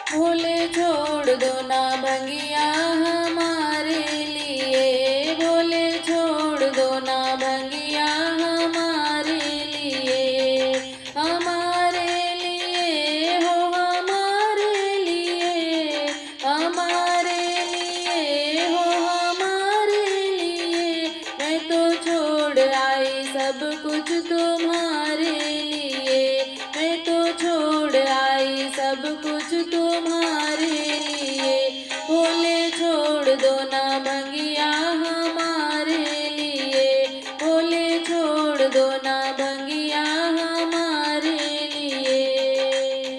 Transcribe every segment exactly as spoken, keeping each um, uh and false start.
भोले छोड़ दो ना भंगिया हमारे लिए, भोले छोड़ दो ना भंगिया हमारे लिए, हमारे लिए हो हमारे लिए, हमारे लिए हो हमारे लिए। मैं तो छोड़ आई सब कुछ तुम्हारे लिए, मैं तो छोड़ आई सब कुछ तुम्हारे लिए। भोले छोड़ दो ना भंगिया हमारे लिए, भोले छोड़ दो ना भंगिया हमारे लिए।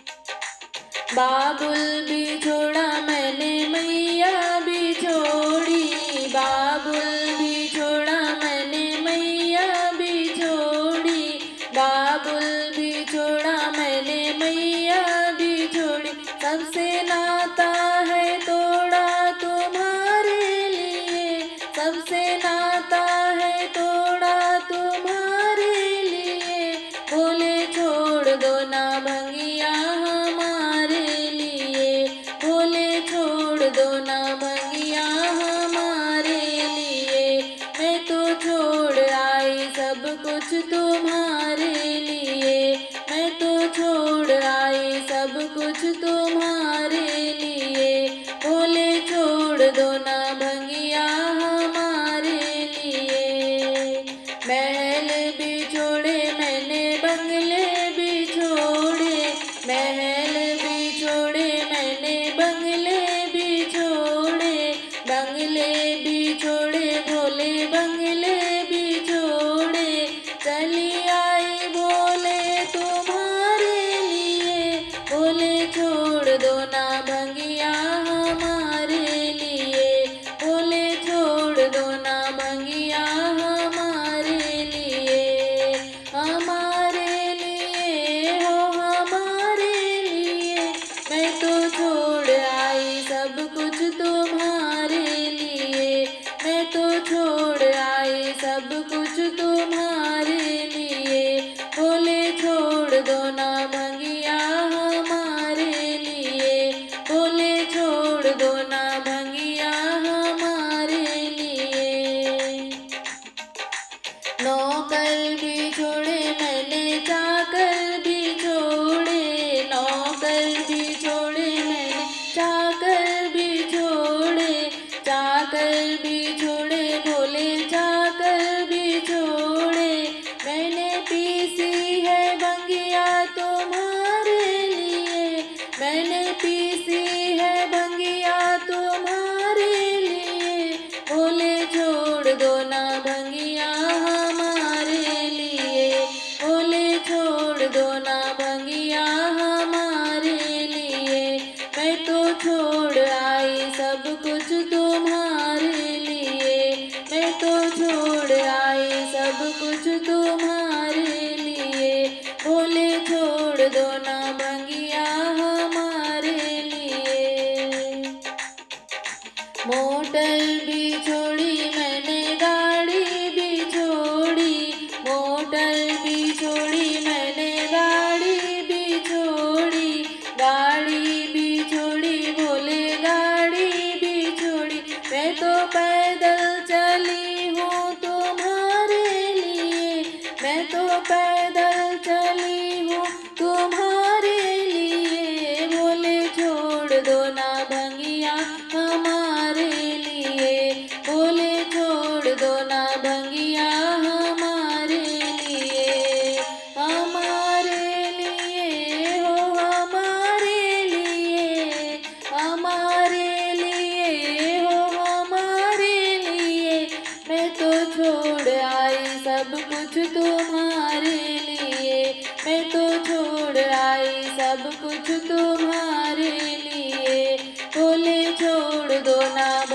बाबुल भी छोड़ा मैंने मैया भी छोड़ी, बाबुल भी छोड़ा मैंने मैया भी छोड़ी, बाबुल भी छोड़ा मैंने मैया भी छोड़ी। सबसे नाता है तोड़ा तुम्हारे लिए, सबसे नाता है तोड़ा तुम्हारे लिए। भोले छोड़ दो ना भंगिया हमारे लिए, भोले छोड़ दो ना भंगिया हमारे लिए। मैं तो छोड़ आई सब कुछ तुम्हारे लिए, मैं तो छोड़ आई सब कुछ तुम्हारे लिए। भोले छोड़ दो ना भंगिया हमारे लिए। महल भी छोड़े मैंने बंगले भी छोड़े, महल भी छोड़े मैंने बंगले भी छोड़े, बंगले भी छोड़े भोले बंगले भी छोड़े। चली आई भोले तुम्हारे लिए, भोले छोड़ दो ना भंगिया हमारे लिए, भोले छोड़ दो ना भंगिया हमारे लिए, हमारे लिए हो हमारे लिए। मैं तो छोड़ आई सब कुछ तुम्हारे लिए, मैं तो छोड़ आई सब कुछ तुम्हारे लिए। भोले छोड़ दो ना भंगिया हमारे लिए, भोले छोड़ दो ना भंगिया हमारे लिए। नौकर भी छोड़े मैंने चाकर भी छोड़े, नौकर भी छोड़े मैंने चाकर भी छोड़े, चाकर भी छोड़े भोले चाकर भी छोड़े। मैंने पीसी है भंगिया तुम्हारे लिए, मैंने पीसी है भंगिया तुम्हारे लिए। भोले छोड़ दो ना भंगिया हमारे लिए, भोले छोड़ दो ना भंगिया हमारे लिए। मैं तो छोड़ आई सब कुछ तुम्हारे लिए, मैं तो छोड़ आई सब कुछ तुम्हारे लिए। भोले छोड़ दो ना भंगिया हमारे लिए। मोटर भी छोड़ी मैंने गाड़ी भी छोड़ी, मोटर भी छोड़ी मैंने गाड़ी भी छोड़ी, गाड़ी भी छोड़ी भोले गाड़ी भी छोड़ी। मैं तो पैदल चली हूँ तुम्हारे लिए, मैं तो पैदल चली हूँ तुम्हारे लिए। भोले छोड़ दो ना भंगिया हमारे लिए, भोले छोड़ दो ना भंगिया हमारे लिए, हमारे लिए हो हमारे लिए, हमारे लिए हो हमारे लिए। मैं तो छोड़ आई सब कुछ तुम्हारे लिए, मैं तो छोड़ आई सब कुछ तुम्हारे लिए। भोले छोड़ दो ना